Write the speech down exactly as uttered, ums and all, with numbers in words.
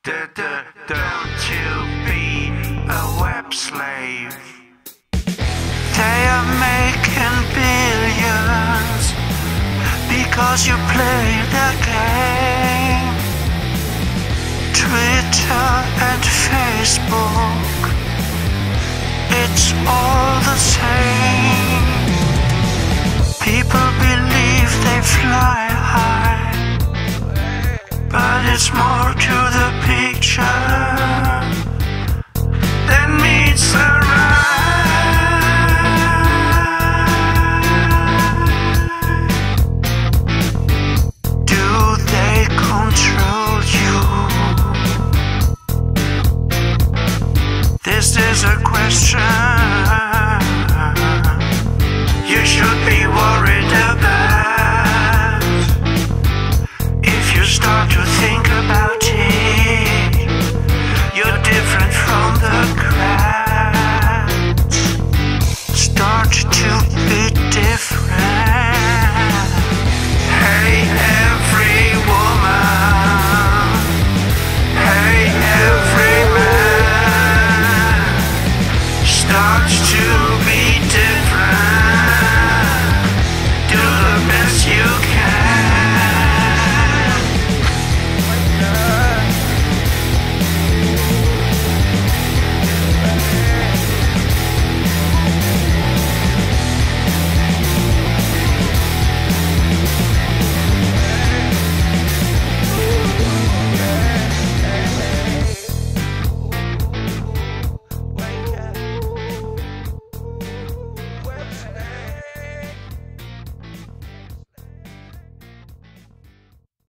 Don't you be a web slave. They are making billions because you play the game. Twitter and Facebook, it's all the same. People believe they fly high, but it's more to the picture than meets the eye. Do they control you? This is a question